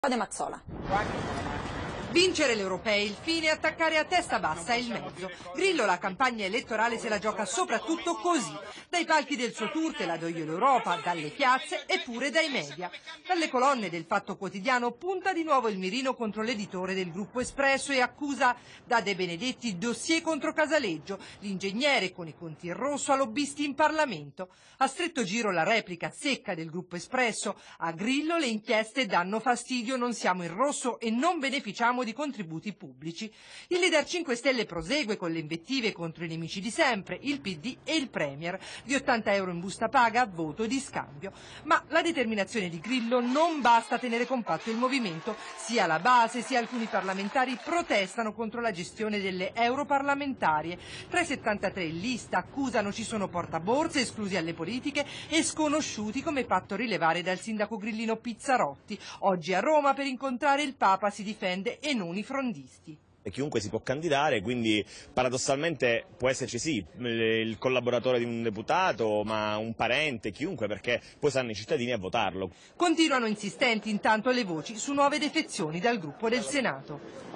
De Mazzola. Vincere le europee è il fine, attaccare a testa bassa è il mezzo. Grillo la campagna elettorale se la gioca soprattutto così, dai palchi del suo tour Te la do io l'Europa, dalle piazze e pure dai media. Dalle colonne del Fatto Quotidiano punta di nuovo il mirino contro l'editore del Gruppo Espresso e accusa da De Benedetti dossier contro Casaleggio, l'ingegnere con i conti in rosso a lobbisti in Parlamento. A stretto giro la replica secca del Gruppo Espresso, a Grillo le inchieste danno fastidio, non siamo in rosso e non beneficiamo di contributi pubblici. Il leader 5 Stelle prosegue con le invettive contro i nemici di sempre, il PD e il Premier. Di 80 euro in busta paga, voto di scambio. Ma la determinazione di Grillo non basta a tenere compatto il movimento. Sia la base sia alcuni parlamentari protestano contro la gestione delle europarlamentarie. 373 in lista accusano ci sono portaborse, esclusi alle politiche e sconosciuti, come fatto rilevare dal sindaco grillino Pizzarotti. Oggi a Roma per incontrare il Papa si difende e non i frondisti. Chiunque si può candidare, quindi paradossalmente può esserci sì il collaboratore di un deputato, ma un parente, chiunque, perché poi saranno i cittadini a votarlo. Continuano insistenti intanto le voci su nuove defezioni dal gruppo del Senato.